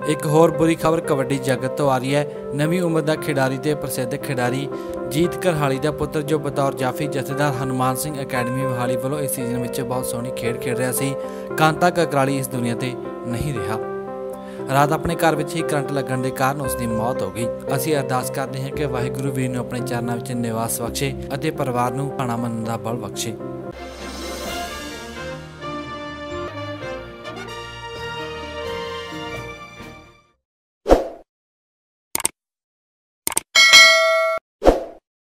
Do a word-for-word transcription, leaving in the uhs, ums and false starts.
एक होर बुरी खबर कबड्डी जगत तो आ रही है। नवी उम्र का खिडारी ते प्रसिद्ध खिडारी जीत करहाली का पुत्र जो बतौर जाफी जथेदार हनुमान सिंह अकैडमी मोहाली वालों इस सीजन में बहुत सोहनी खेड खेड रहा सी। कांता ककराली इस दुनिया ते नहीं रहा। रात अपने घर में ही करंट लगन के कारण उसकी मौत हो गई। असी अरदास करते हैं कि वाहिगुरू वीर नूं अपने चरणों में निवास बख्शे और परिवार नूं भाणा मनण दा बल बख्शे।